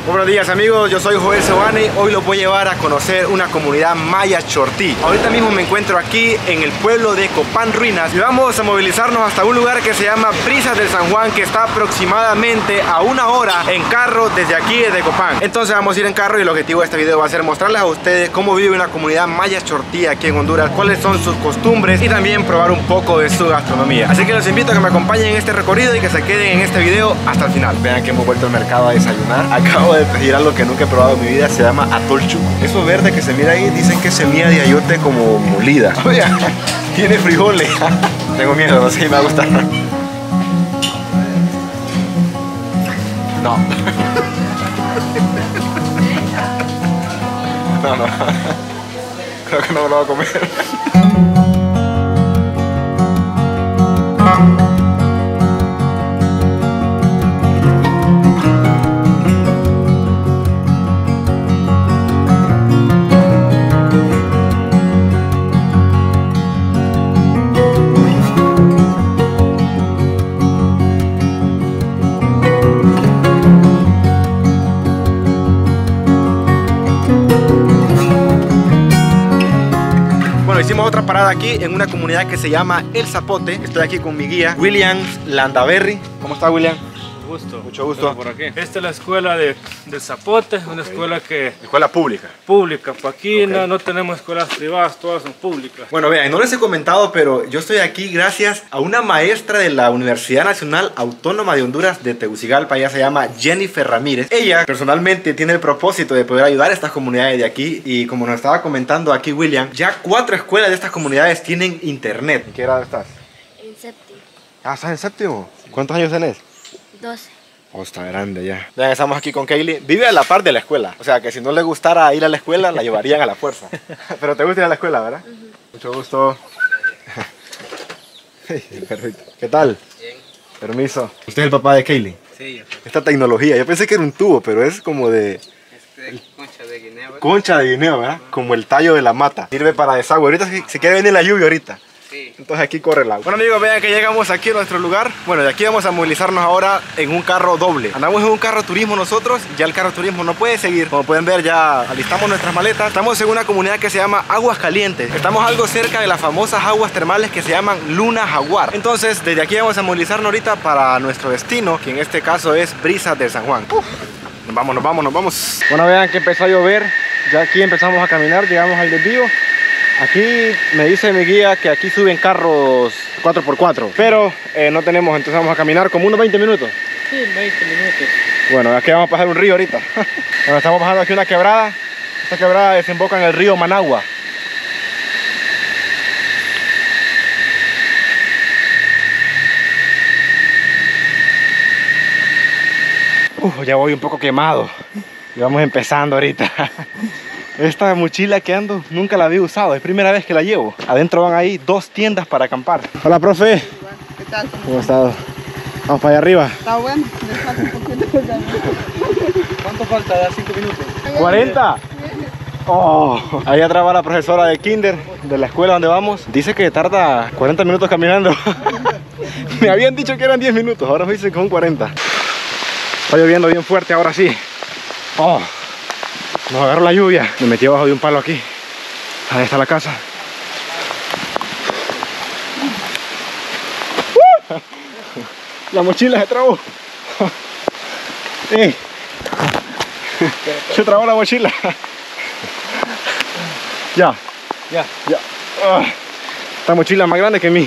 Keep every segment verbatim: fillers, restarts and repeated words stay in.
Buenos días amigos, yo soy Joel Sebane. Hoy los voy a llevar a conocer una comunidad maya chortí. Ahorita mismo me encuentro aquí en el pueblo de Copán Ruinas y vamos a movilizarnos hasta un lugar que se llama Brisas del San Juan, que está aproximadamente a una hora en carro desde aquí, desde Copán. Entonces vamos a ir en carro y el objetivo de este video va a ser mostrarles a ustedes cómo vive una comunidad maya chortí aquí en Honduras, cuáles son sus costumbres y también probar un poco de su gastronomía. Así que los invito a que me acompañen en este recorrido y que se queden en este video hasta el final. Vean que hemos vuelto al mercado a desayunar. Acabo de pedir algo que nunca he probado en mi vida, se llama atol chuco. Eso verde que se mira ahí, dicen que es semilla de ayote como molida. Oye, tiene frijoles. Tengo miedo, no sé si me va a gustar. No. No, no. Creo que no me lo voy a comer. Hicimos otra parada aquí en una comunidad que se llama El Zapote. Estoy aquí con mi guía, William Landaverri. ¿Cómo está, William? Gusto. Mucho gusto. Por aquí. Esta es la escuela de, del Zapote, okay. Una escuela que... Escuela pública. Pública. Pues aquí Okay. no, no tenemos escuelas privadas, todas son públicas. Bueno, vean, no les he comentado, pero yo estoy aquí gracias a una maestra de la Universidad Nacional Autónoma de Honduras de Tegucigalpa. Ella se llama Jennifer Ramírez. Ella personalmente tiene el propósito de poder ayudar a estas comunidades de aquí. Y como nos estaba comentando aquí William, ya cuatro escuelas de estas comunidades tienen internet. ¿En qué grado estás? En séptimo. Ah, ¿estás en séptimo? ¿Cuántos años tenés? doce. Oh, está grande ya. Vean, estamos aquí con Kaylee. Vive a la par de la escuela. O sea, que si no le gustara ir a la escuela, la llevarían a la fuerza. Pero te gusta ir a la escuela, ¿verdad? Uh-huh. Mucho gusto. ¿Qué tal? Bien. Permiso. ¿Usted es el papá de Kaylee? Sí, yo soy. Esta tecnología, yo pensé que era un tubo, pero es como de... Este es concha de guineo. ¿Verdad? Concha de guineo, ¿verdad? Uh-huh. Como el tallo de la mata. Sirve para desagüe. Ahorita se, se quiere venir la lluvia ahorita. Sí. Entonces aquí corre el agua. Bueno amigos, vean que llegamos aquí a nuestro lugar. Bueno, de aquí vamos a movilizarnos ahora en un carro doble. Andamos en un carro turismo nosotros. Ya el carro turismo no puede seguir. Como pueden ver, ya alistamos nuestras maletas. Estamos en una comunidad que se llama Aguas Calientes. Estamos algo cerca de las famosas aguas termales que se llaman Luna Jaguar. Entonces desde aquí vamos a movilizarnos ahorita para nuestro destino, que en este caso es Brisas del San Juan. Uf. Nos vamos, nos vamos, nos vamos. Bueno, vean que empezó a llover. Ya aquí empezamos a caminar, llegamos al desvío. Aquí me dice mi guía que aquí suben carros cuatro por cuatro, pero eh, no tenemos, entonces vamos a caminar como unos veinte minutos. Sí, veinte minutos. Bueno, aquí vamos a pasar un río ahorita. Bueno, estamos bajando aquí una quebrada. Esta quebrada desemboca en el río Managua. Uf, ya voy un poco quemado. Y vamos empezando ahorita. Esta mochila que ando nunca la había usado, es primera vez que la llevo. Adentro van ahí dos tiendas para acampar. Hola, profe. ¿Qué tal? ¿Cómo has estado? Vamos para allá arriba. Está bueno, me falta un poquito de camino. ¿Cuánto falta? ¿Da cinco minutos? ¿cuarenta? Oh, ahí atrás va la profesora de kinder de la escuela donde vamos. Dice que tarda cuarenta minutos caminando. Me habían dicho que eran diez minutos, ahora me dicen que son cuarenta. Está lloviendo bien fuerte ahora sí. Oh. Nos agarró la lluvia. Me metí abajo de un palo aquí. Ahí está la casa. ¡Uh! La mochila se trabó. Sí. Se trabó la mochila. Ya. Ya. Ya. Uh. Esta mochila es más grande que mí.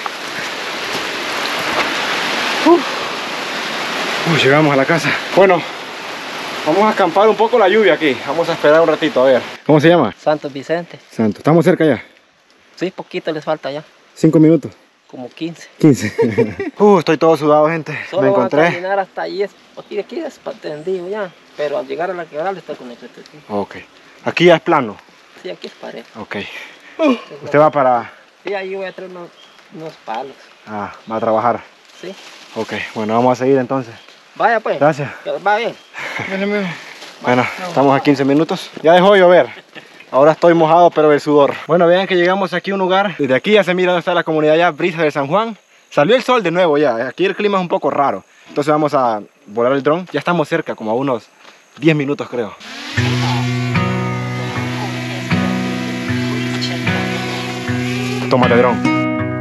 Uh. Uh, llegamos a la casa. Bueno. Vamos a acampar un poco la lluvia aquí. Vamos a esperar un ratito, a ver. ¿Cómo se llama? Santo Vicente. Santo. ¿Estamos cerca ya? Sí, poquito les falta ya. Cinco minutos. Como quince. quince. uh, estoy todo sudado, gente. Solo Me encontré. van a caminar hasta ahí. Es, aquí, aquí es tendido ya. Pero al llegar a la quebrada está con el aquí. Ok. Aquí ya es plano. Sí, aquí es pared. Ok. Uh, ¿Usted va para...? Sí, ahí voy a traer unos, unos palos. Ah, va a trabajar. Sí. Ok, bueno, vamos a seguir entonces. Vaya pues. Gracias. Que va bien. Bueno, estamos a quince minutos. Ya dejó de llover. Ahora estoy mojado, pero el sudor. Bueno, vean que llegamos aquí a un lugar. Desde aquí ya se mira dónde está la comunidad ya, Brisas del San Juan. Salió el sol de nuevo ya. Aquí el clima es un poco raro. Entonces vamos a volar el dron. Ya estamos cerca, como a unos diez minutos creo. Tómate, dron.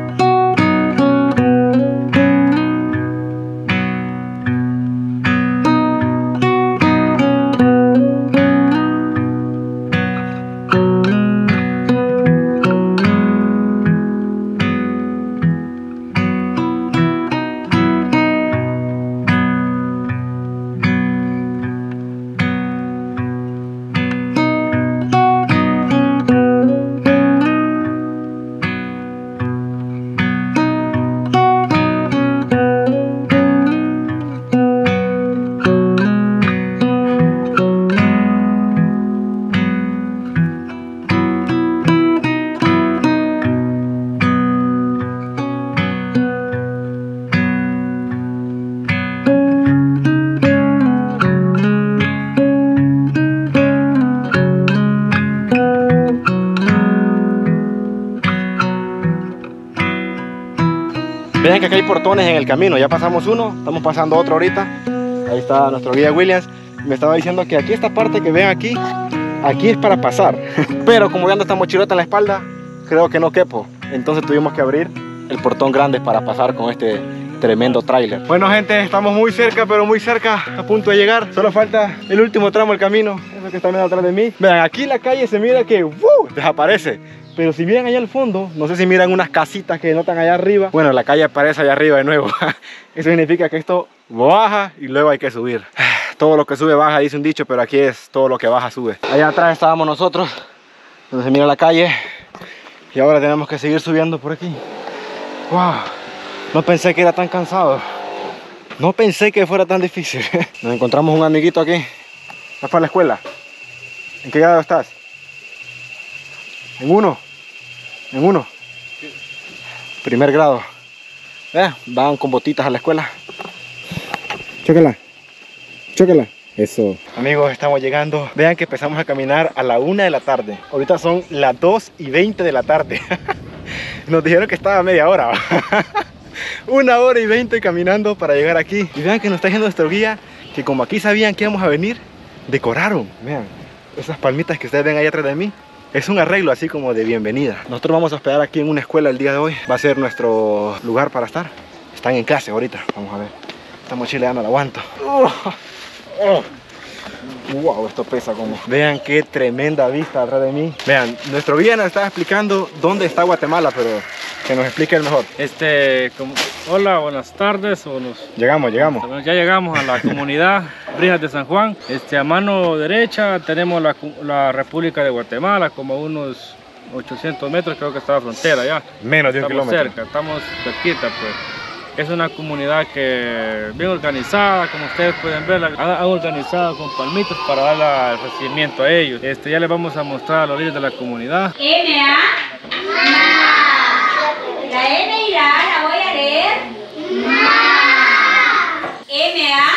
Vean que acá hay portones en el camino, ya pasamos uno, estamos pasando otro ahorita. Ahí está nuestro guía Williams. Me estaba diciendo que aquí esta parte que ven aquí, aquí es para pasar. Pero como ya ando esta mochilota en la espalda, creo que no quepo. Entonces tuvimos que abrir el portón grande para pasar con este tremendo tráiler. Bueno gente, estamos muy cerca, pero muy cerca, a punto de llegar. Solo falta el último tramo del camino, eso que está viendo atrás de mí. Vean, aquí la calle se mira que ¡uh! Desaparece. Pero si miran allá al fondo, no sé si miran unas casitas que notan allá arriba. Bueno, la calle aparece allá arriba de nuevo. Eso significa que esto baja y luego hay que subir. Todo lo que sube baja, dice un dicho, pero aquí es todo lo que baja sube. Allá atrás estábamos nosotros, donde se mira la calle. Y ahora tenemos que seguir subiendo por aquí. Wow, no pensé que era tan cansado. No pensé que fuera tan difícil. Nos encontramos un amiguito aquí. ¿Vas para la escuela? ¿En qué grado estás? ¿En uno? ¿En uno? Primer grado. Eh, van con botitas a la escuela. Chócala. Chócala. Eso. Amigos, estamos llegando. Vean que empezamos a caminar a la una de la tarde. Ahorita son las dos y veinte de la tarde. Nos dijeron que estaba media hora. Una hora y veinte caminando para llegar aquí. Y vean que nos está diciendo nuestro guía que como aquí sabían que íbamos a venir, decoraron. Vean, esas palmitas que ustedes ven ahí atrás de mí. Es un arreglo así como de bienvenida. Nosotros vamos a hospedar aquí en una escuela el día de hoy. Va a ser nuestro lugar para estar. Están en clase ahorita. Vamos a ver. Esta mochila ya no la aguanto. Oh, oh. Wow, esto pesa como. Vean qué tremenda vista atrás de mí. Vean, nuestro guía nos está explicando dónde está Guatemala, pero que nos explique el mejor. Este, como, hola, buenas tardes. Buenos, llegamos, llegamos. Ya llegamos a la comunidad Brisas de San Juan. Este, a mano derecha tenemos la, la República de Guatemala, como unos ochocientos metros, creo que está la frontera ya. Menos de un estamos kilómetro. cerca, estamos cerquita pues. Es una comunidad que bien organizada, como ustedes pueden ver, han organizado con palmitos para dar el recibimiento a ellos. Este, ya les vamos a mostrar a los líderes de la comunidad. M A Ma. La M y la A la voy a leer. Ma. M A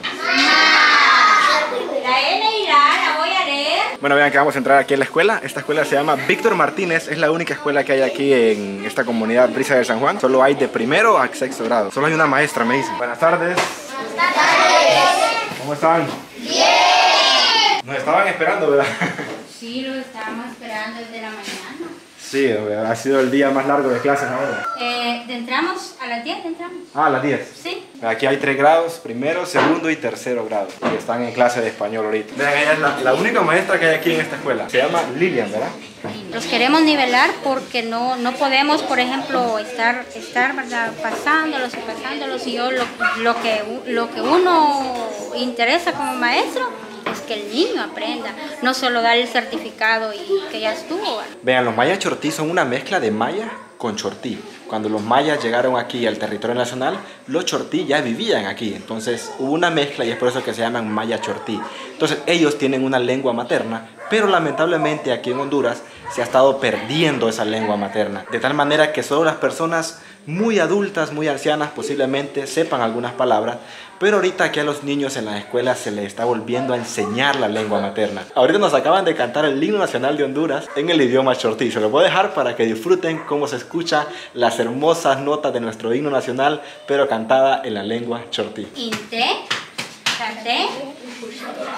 Ma. La N y la A la voy a leer. Bueno, vean que vamos a entrar aquí en la escuela. Esta escuela se llama Víctor Martínez. Es la única escuela que hay aquí en esta comunidad Brisas de San Juan. Solo hay de primero a sexto grado. Solo hay una maestra, me dicen. Buenas tardes. Buenas tardes. ¿Cómo están? Bien. Nos estaban esperando, ¿verdad? Sí, lo estábamos esperando desde la mañana. Sí, ha sido el día más largo de clases ahora. Eh, entramos a las diez, entramos. Ah, a las diez. Sí. Aquí hay tres grados, primero, segundo y tercero grado. Y están en clase de español ahorita. Vean, ella es la, la única maestra que hay aquí en esta escuela. Se llama Lilian, ¿verdad? Los queremos nivelar porque no, no podemos, por ejemplo, estar, estar ¿verdad? pasándolos y pasándolos. Y yo lo, lo, que, lo que uno interesa como maestro es que el niño aprenda, no solo dar el certificado y que ya estuvo. ¿Verdad? Vean, los mayas chortí son una mezcla de maya con chortí. Cuando los mayas llegaron aquí al territorio nacional, los chortí ya vivían aquí. Entonces hubo una mezcla y es por eso que se llaman maya chortí. Entonces ellos tienen una lengua materna, pero lamentablemente aquí en Honduras se ha estado perdiendo esa lengua materna. De tal manera que solo las personas muy adultas, muy ancianas posiblemente sepan algunas palabras, pero ahorita aquí a los niños en las escuelas se les está volviendo a enseñar la lengua materna. Ahorita nos acaban de cantar el himno nacional de Honduras en el idioma chortí. Se lo voy a dejar para que disfruten cómo se escucha las hermosas notas de nuestro himno nacional, pero cantada en la lengua chortí. Inte, tate,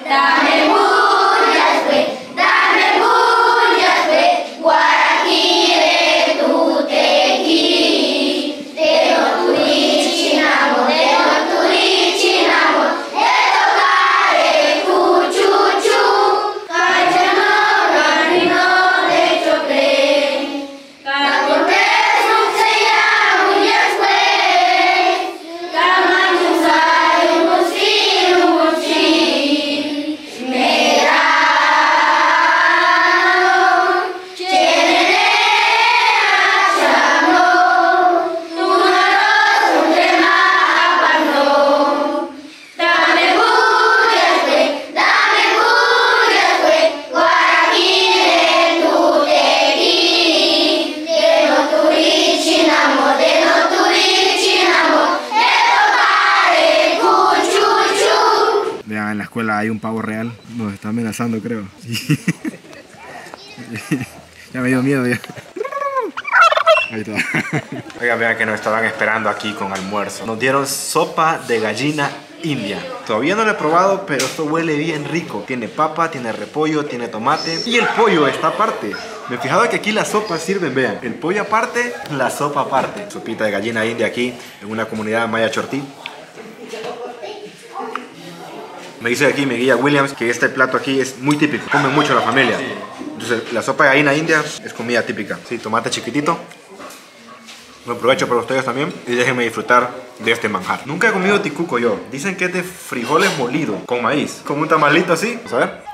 Dame bullas, pues, dame bullas, pues, guaraquire tu tequi. De no turichinamo, de no turichinamo, de tocare cuchuchu. Cayano, ranino, de chocle. Cacortes, nuxeya, bullas, pues. Camanchusay, musi, musi. Merano, chenene, achano. Tunaros, un tema, apano. Dame bullas, pues, dame bullas, pues, guaraquire tu tequi. De no turichinamo, de no turichinamo, de tocare cuchuchu. Vean, en la escuela hay un pavo real. Nos está amenazando, creo. Ya me dio miedo ya. Ahí está. Oigan, vean que nos estaban esperando aquí con almuerzo. Nos dieron sopa de gallina india. Todavía no lo he probado, pero esto huele bien rico. Tiene papa, tiene repollo, tiene tomate. Y el pollo está aparte. Me he fijado que aquí las sopas sirven, vean. El pollo aparte, la sopa aparte. Sopita de gallina india aquí, en una comunidad maya chortí. Me dice aquí mi guía Williams que este plato aquí es muy típico. Comen mucho la familia. Entonces la sopa de gallina india es comida típica. Sí, tomate chiquitito. Buen provecho para ustedes también. Y déjenme disfrutar de este manjar. Nunca he comido ticuco yo. Dicen que es de frijoles molidos con maíz. Como un tamalito así. Vamos a ver.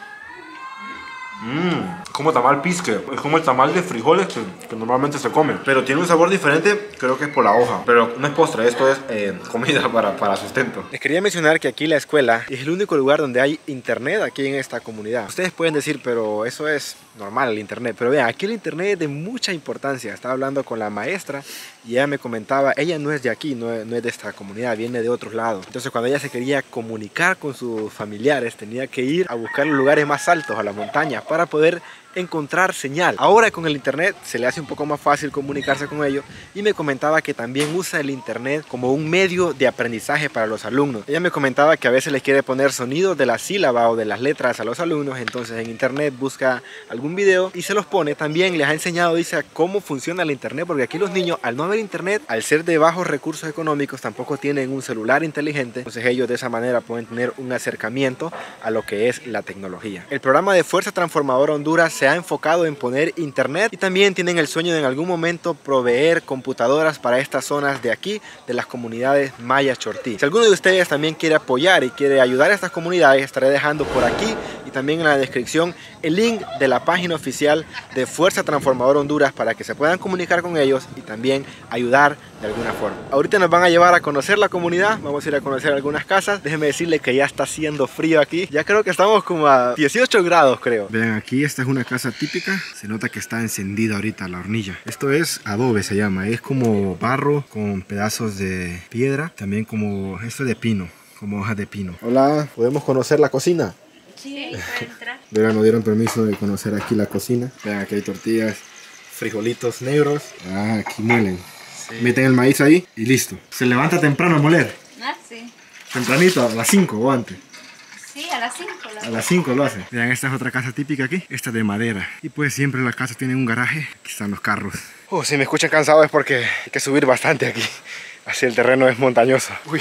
Mmm, como tamal pisque. Es como el tamal de frijoles que, que normalmente se come. Pero tiene un sabor diferente, creo que es por la hoja. Pero no es postre, esto es eh, comida para, para sustento. Les quería mencionar que aquí la escuela es el único lugar donde hay internet aquí en esta comunidad. Ustedes pueden decir, pero eso es normal el internet. Pero vean, aquí el internet es de mucha importancia. Estaba hablando con la maestra y ella me comentaba, ella no es de aquí, no es, no es de esta comunidad, viene de otros lados. Entonces cuando ella se quería comunicar con sus familiares, tenía que ir a buscar los lugares más altos, a la montaña, para poder encontrar señal. Ahora con el internet se le hace un poco más fácil comunicarse con ellos y me comentaba que también usa el internet como un medio de aprendizaje para los alumnos. Ella me comentaba que a veces les quiere poner sonidos de la sílaba o de las letras a los alumnos, entonces en internet busca algún video y se los pone. También les ha enseñado, dice, cómo funciona el internet, porque aquí los niños, al no haber internet, al ser de bajos recursos económicos, tampoco tienen un celular inteligente, entonces ellos de esa manera pueden tener un acercamiento a lo que es la tecnología. El programa de Fuerza Transformadora Honduras se ha enfocado en poner internet y también tienen el sueño de en algún momento proveer computadoras para estas zonas de aquí, de las comunidades maya chortí. Si alguno de ustedes también quiere apoyar y quiere ayudar a estas comunidades, estaré dejando por aquí y también en la descripción el link de la página oficial de Fuerza Transformadora Honduras para que se puedan comunicar con ellos y también ayudar de alguna forma. Ahorita nos van a llevar a conocer la comunidad, vamos a ir a conocer algunas casas. Déjenme decirles que ya está haciendo frío aquí, ya creo que estamos como a dieciocho grados, creo. Vean, aquí esta es una casa típica, se nota que está encendida ahorita la hornilla. Esto es adobe, se llama, es como barro con pedazos de piedra, también como esto de pino, como hojas de pino. Hola, ¿podemos conocer la cocina? Sí, para entrar. Vean, nos dieron permiso de conocer aquí la cocina. Vean, aquí hay tortillas, frijolitos negros. Ah, aquí muelen. Sí. Meten el maíz ahí y listo. Se levanta temprano a moler. Ah, sí. Tempranito, a las cinco o antes. Sí, a las cinco. A las cinco lo hace. Vean, esta es otra casa típica aquí. Esta de madera. Y pues siempre las casas tienen un garaje. Aquí están los carros. Oh, si me escuchan cansado es porque hay que subir bastante aquí. Así el terreno es montañoso. Uy,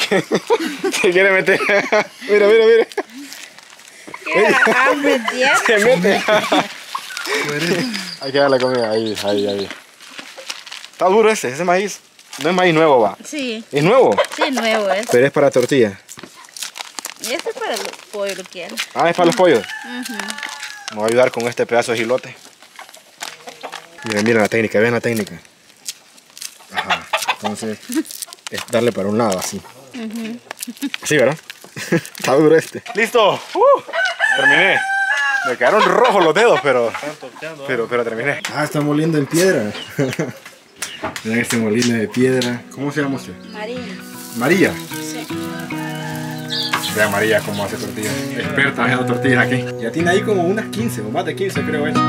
se quiere meter. Mira, mira, mira. Se mete. Hay que darle comida. Ahí, ahí, ahí. Está duro ese, ese maíz. No es maíz nuevo, va. Sí. ¿Es nuevo? Sí, nuevo es. Pero es para tortilla. Y este es para los pollos, lo quiero. Ah, es para los pollos. Uh-huh. Me voy a ayudar con este pedazo de gilote. Miren, miren la técnica, vean la técnica. Ajá. Entonces, es darle para un lado, así. Uh-huh. Así, ¿verdad? Está duro este. ¡Listo! Uh, terminé. Me quedaron rojos los dedos, pero, pero, pero terminé. Ah, está moliendo en piedra. Miren este molino de piedra. ¿Cómo se llama usted? María. María. Sí. Vean María cómo hace tortillas. Experta haciendo tortillas aquí. Ya tiene ahí como unas quince o más de quince, creo eso.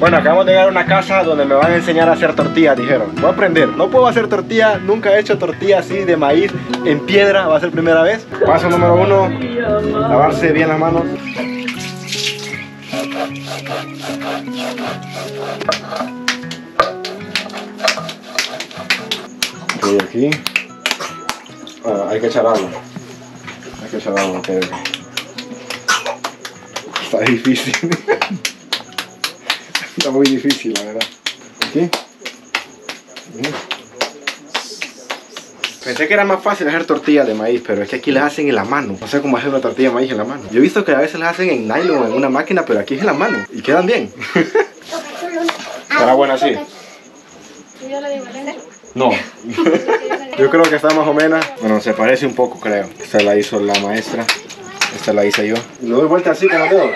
Bueno, acabamos de llegar a una casa donde me van a enseñar a hacer tortillas, dijeron. Voy a aprender. No puedo hacer tortilla, nunca he hecho tortilla así de maíz en piedra, va a ser primera vez. Paso número uno, lavarse bien las manos. Ok, aquí. Bueno, hay que echar agua. Hay que echar agua, ok. Está difícil. Está muy difícil, la verdad. Aquí. Pensé que era más fácil hacer tortillas de maíz, pero es que aquí las hacen en la mano. No sé cómo hacer una tortilla de maíz en la mano. Yo he visto que a veces las hacen en nylon o en una máquina, pero aquí es en la mano. Y quedan bien. ¿Estará buena así? No. Yo creo que está más o menos. Bueno, se parece un poco, creo. Esta la hizo la maestra. Esta la hice yo. Y lo doy vuelta así con los dedos.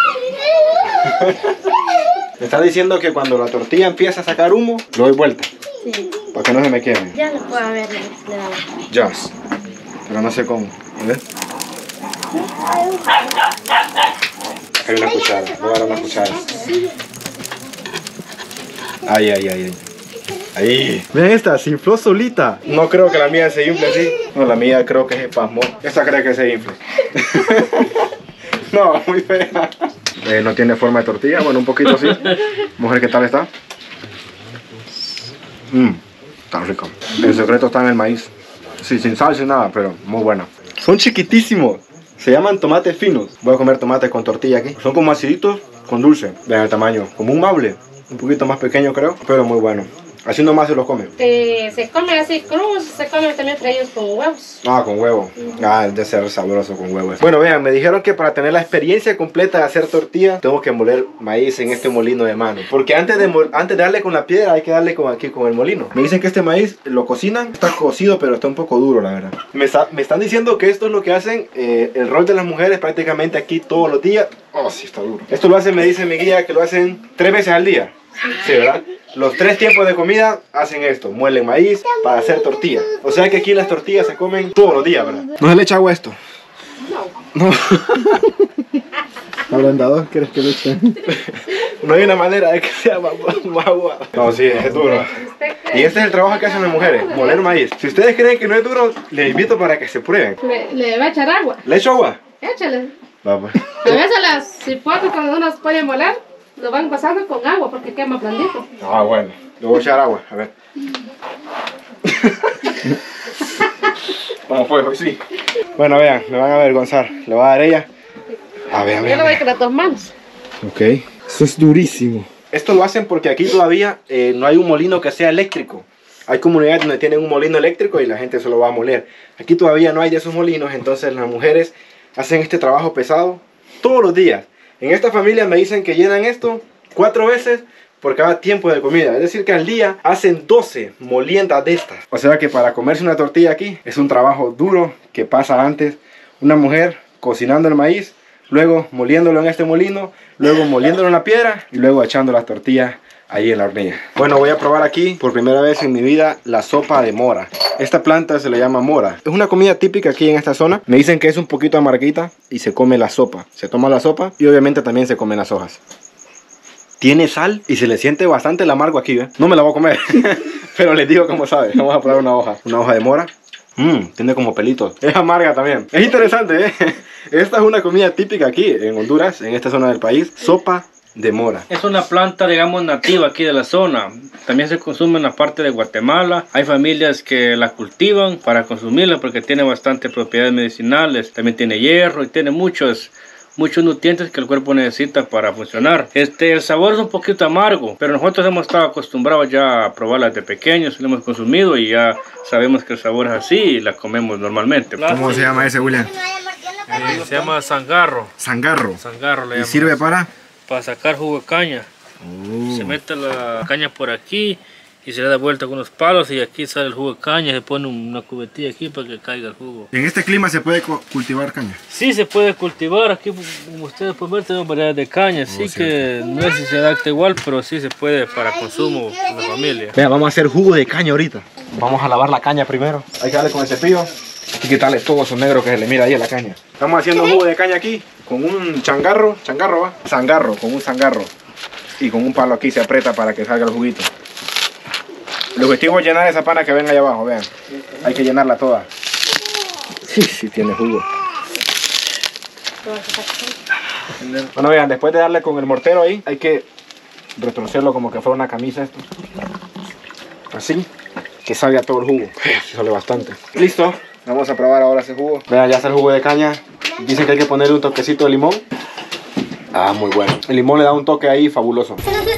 Me está diciendo que cuando la tortilla empieza a sacar humo, lo doy vuelta. Sí. Para que no se me queme. Ya lo puedo ver. Ya. Pero no sé cómo. A ver. Hay una cuchara. Voy a dar una cuchara. Ay, ay, ay, ay. Ahí. Vean esta, se infló solita. No creo que la mía se infle así. No, la mía creo que se pasmó. Esta cree que se infle. No, muy fea. Eh, no tiene forma de tortilla. Bueno, un poquito así. Vamos a ver qué tal está. Mmm, está rico. El secreto está en el maíz. Sí, sin sal, sin nada, pero muy bueno. Son chiquitísimos. Se llaman tomates finos. Voy a comer tomates con tortilla aquí. Son como aciditos con dulce. Vean el tamaño. Como un maule. Un poquito más pequeño creo, pero muy bueno. Así nomás se los come. Eh, se come así cruz, se come también freídos con huevos. Ah, con huevo. Ah, de ser sabroso con huevo. Bueno, vean, me dijeron que para tener la experiencia completa de hacer tortilla, tengo que moler maíz en este molino de mano. Porque antes de, antes de darle con la piedra, hay que darle con aquí con el molino. Me dicen que este maíz lo cocinan, está cocido, pero está un poco duro, la verdad. Me, está, me están diciendo que esto es lo que hacen, eh, el rol de las mujeres prácticamente aquí todos los días. Oh, sí, está duro. Esto lo hacen, me dice mi guía, que lo hacen tres veces al día. Sí, ¿verdad? Los tres tiempos de comida hacen esto, muelen maíz para hacer tortillas. O sea que aquí las tortillas se comen todos los días, ¿verdad? ¿No se le echa agua a esto? No. No. ¿Ablandador quieres que le eche? No hay una manera de que sea más, más agua. No, sí, es duro. Y este es el trabajo que hacen las mujeres, moler maíz. Si ustedes creen que no es duro, les invito para que se prueben. Le, le va a echar agua. ¿Le echo agua? Échale. Va, pues. A veces las cipotas cuando uno las puede moler, lo van pasando con agua porque quema blandito. Ah, bueno. Le voy a echar agua, a ver. ¿Cómo fue hoy? Sí. Bueno, vean, me van a avergonzar. Le voy a dar a ella. A ver, a ver. Yo lo voy con las dos manos. Ok. Eso es durísimo. Esto lo hacen porque aquí todavía eh, no hay un molino que sea eléctrico. Hay comunidades donde tienen un molino eléctrico y la gente se lo va a moler. Aquí todavía no hay de esos molinos, entonces las mujeres hacen este trabajo pesado todos los días. En esta familia me dicen que llenan esto cuatro veces por cada tiempo de comida. Es decir que al día hacen doce moliendas de estas. O sea que para comerse una tortilla aquí es un trabajo duro que pasa antes. Una mujer cocinando el maíz, luego moliéndolo en este molino, luego moliéndolo en la piedra y luego echando las tortillas ahí en la hornilla. Bueno, voy a probar aquí por primera vez en mi vida la sopa de mora. Esta planta se le llama mora. Es una comida típica aquí en esta zona. Me dicen que es un poquito amarguita y se come la sopa. Se toma la sopa y obviamente también se comen las hojas. Tiene sal y se le siente bastante el amargo aquí, ¿eh? No me la voy a comer, pero les digo cómo sabe. Vamos a probar una hoja. Una hoja de mora. Mmm, tiene como pelitos. Es amarga también. Es interesante, ¿eh? Esta es una comida típica aquí en Honduras, en esta zona del país. Sopa de mora. Es una planta, digamos, nativa aquí de la zona. También se consume en la parte de Guatemala. Hay familias que la cultivan para consumirla porque tiene bastantes propiedades medicinales. También tiene hierro y tiene muchos, muchos nutrientes que el cuerpo necesita para funcionar. Este, el sabor es un poquito amargo, pero nosotros hemos estado acostumbrados ya a probarla desde pequeños, la hemos consumido y ya sabemos que el sabor es así y la comemos normalmente. ¿Cómo se llama ese, William? Eh, se llama zangarro. Zangarro. Zangarro le ¿Y llaman. sirve para? Para sacar jugo de caña. Uh. Se mete la caña por aquí y se le da vuelta con los palos y aquí sale el jugo de caña. Se pone una cubetilla aquí para que caiga el jugo. ¿En este clima se puede cultivar caña? Sí, se puede cultivar. Aquí, como ustedes pueden ver, tenemos variedades de caña. Así oh, que no es si se adapta igual, pero sí se puede para consumo en la familia. Vea, vamos a hacer jugo de caña ahorita. Vamos a lavar la caña primero. Hay que darle con el cepillo y quitarle todo eso negro que se le mira ahí a la caña. Estamos haciendo jugo de caña aquí con un changarro. Changarro, va. Zangarro, con un zangarro. y con un palo aquí se aprieta para que salga el juguito. El objetivo es llenar esa pana que ven ahí abajo, vean. Hay que llenarla toda. Sí, sí tiene jugo. Bueno, vean, después de darle con el mortero ahí, hay que retorcerlo como que fuera una camisa esto. Así, que salga todo el jugo. Sale bastante. Listo, vamos a probar ahora ese jugo. Vean, ya está el jugo de caña. Dicen que hay que ponerle un toquecito de limón. Ah, muy bueno. El limón le da un toque ahí fabuloso.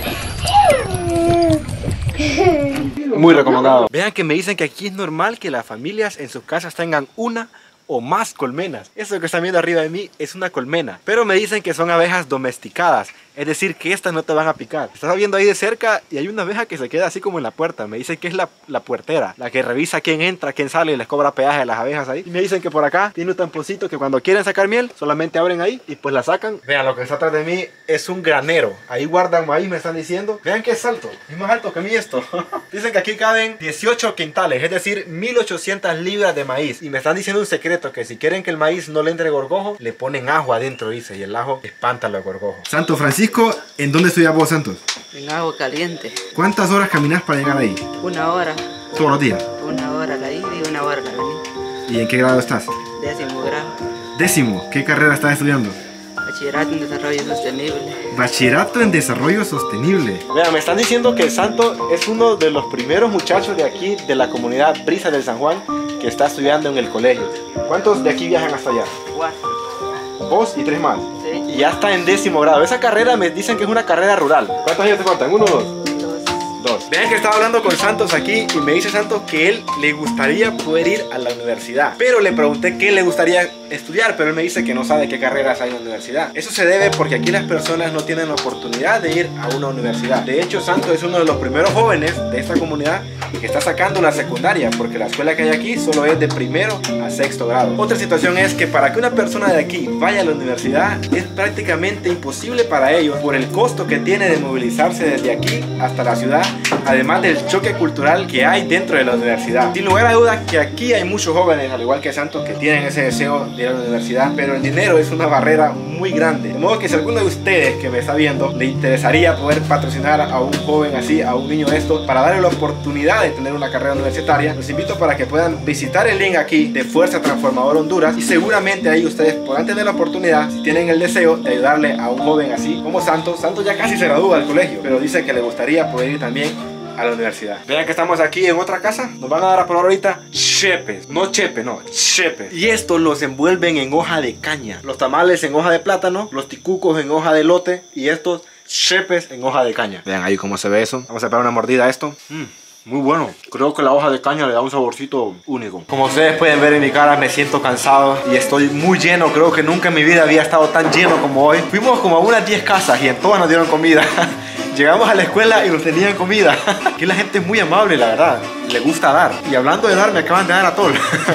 Muy recomendado. Vean que me dicen que aquí es normal que las familias en sus casas tengan una o más colmenas. Eso que están viendo arriba de mí es una colmena, pero me dicen que son abejas domesticadas, es decir que estas no te van a picar. Estás viendo ahí de cerca y hay una abeja que se queda así como en la puerta. Me dicen que es la, la puertera, la que revisa quién entra, quién sale y les cobra peaje a las abejas ahí. Y me dicen que por acá tiene un tamponcito que cuando quieren sacar miel solamente abren ahí y pues la sacan. Vean, lo que está atrás de mí es un granero. Ahí guardan maíz, me están diciendo. Vean que es alto, es más alto que mí esto. Dicen que aquí caben dieciocho quintales, es decir mil ochocientas libras de maíz. Y me están diciendo un secreto, que si quieren que el maíz no le entre gorgojo, le ponen ajo adentro, dice, y el ajo espanta los gorgojos. Santo Francisco, ¿en dónde estudias vos, Santos? En agua caliente. ¿Cuántas horas caminas para llegar ahí? Una hora. ¿Todos los días? Una hora la ida y una hora la venida. ¿Y en qué grado estás? Décimo grado. Décimo, ¿qué carrera estás estudiando? Bachillerato en Desarrollo Sostenible. Bachillerato en Desarrollo Sostenible. Vean, me están diciendo que el Santo es uno de los primeros muchachos de aquí, de la comunidad Brisa del San Juan, que está estudiando en el colegio. ¿Cuántos de aquí viajan hasta allá? Cuatro. Vos y tres más. Sí. Y ya está en décimo grado. Esa carrera me dicen que es una carrera rural. ¿Cuántos años te faltan? ¿Uno o dos? Dos. Vean que estaba hablando con Santos aquí y me dice Santos que él le gustaría poder ir a la universidad. Pero le pregunté qué le gustaría estudiar, pero él me dice que no sabe qué carreras hay en la universidad. Eso se debe porque aquí las personas no tienen la oportunidad de ir a una universidad. De hecho, Santos es uno de los primeros jóvenes de esta comunidad que está sacando la secundaria, porque la escuela que hay aquí solo es de primero a sexto grado. Otra situación es que para que una persona de aquí vaya a la universidad es prácticamente imposible para ellos por el costo que tiene de movilizarse desde aquí hasta la ciudad, además del choque cultural que hay dentro de la universidad. Sin lugar a dudas que aquí hay muchos jóvenes, al igual que Santos, que tienen ese deseo de ir a la universidad, pero el dinero es una barrera muy grande. De modo que si alguno de ustedes que me está viendo le interesaría poder patrocinar a un joven así, a un niño de estos, para darle la oportunidad de tener una carrera universitaria, los invito para que puedan visitar el link aquí de Fuerza Transformadora Honduras y seguramente ahí ustedes podrán tener la oportunidad, si tienen el deseo, de ayudarle a un joven así como Santos. Santos ya casi se gradúa del colegio, pero dice que le gustaría poder ir también a la universidad. Vean que estamos aquí en otra casa. Nos van a dar a probar ahorita chepes. No chepe, no, chepes. Y estos los envuelven en hoja de caña. Los tamales en hoja de plátano, los ticucos en hoja de elote y estos chepes en hoja de caña. Vean ahí cómo se ve eso. Vamos a pegar una mordida a esto. Mm. Muy bueno, creo que la hoja de caña le da un saborcito único. Como ustedes pueden ver en mi cara, me siento cansado y estoy muy lleno. Creo que nunca en mi vida había estado tan lleno como hoy. Fuimos como a unas diez casas y en todas nos dieron comida. Llegamos a la escuela y nos tenían comida. Aquí la gente es muy amable, la verdad. Le gusta dar. Y hablando de dar, me acaban de dar atol.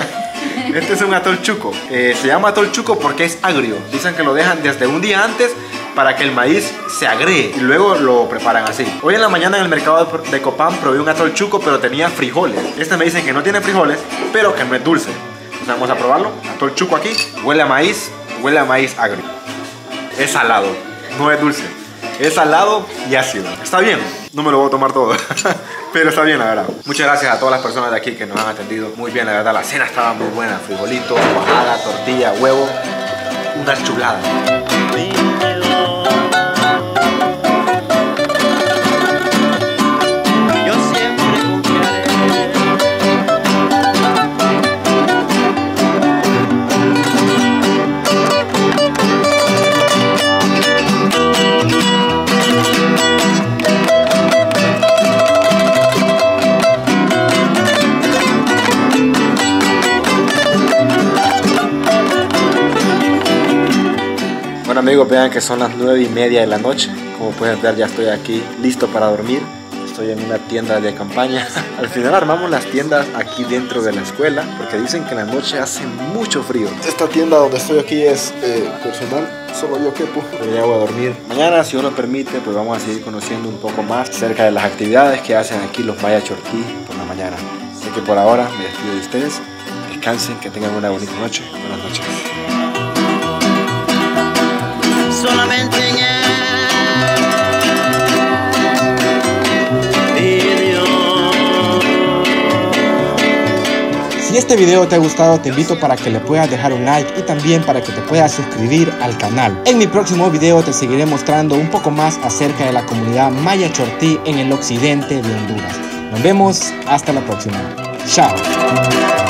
Este es un atol chuco. Eh, se llama atol chuco porque es agrio. Dicen que lo dejan desde un día antes para que el maíz se agríe y luego lo preparan así. Hoy en la mañana en el mercado de Copán probé un atol chuco, pero tenía frijoles. Este me dicen que no tiene frijoles, pero que no es dulce. Entonces vamos a probarlo. Atol chuco aquí. Huele a maíz, huele a maíz agrio. Es salado, no es dulce. Es salado y ácido. Está bien, no me lo voy a tomar todo, pero está bien la verdad. Muchas gracias a todas las personas de aquí que nos han atendido muy bien, la verdad. La cena estaba muy buena. Frijolito, cuajada, tortilla, huevo. Una chulada. Bueno amigos, vean que son las nueve y media de la noche. Como pueden ver, ya estoy aquí listo para dormir. Estoy en una tienda de campaña. Al final armamos las tiendas aquí dentro de la escuela porque dicen que en la noche hace mucho frío. Esta tienda donde estoy aquí es eh, personal, solo yo quepo. Pero ya voy a dormir. Mañana, si Dios nos permite, pues vamos a seguir conociendo un poco más acerca de las actividades que hacen aquí los Maya Chortí por la mañana. Así que por ahora me despido de ustedes. Descansen, que tengan una bonita noche. Buenas noches. Solamente en él Si este video te ha gustado, te invito para que le puedas dejar un like y también para que te puedas suscribir al canal. En mi próximo video te seguiré mostrando un poco más acerca de la comunidad maya chortí en el occidente de Honduras. Nos vemos hasta la próxima. Chao.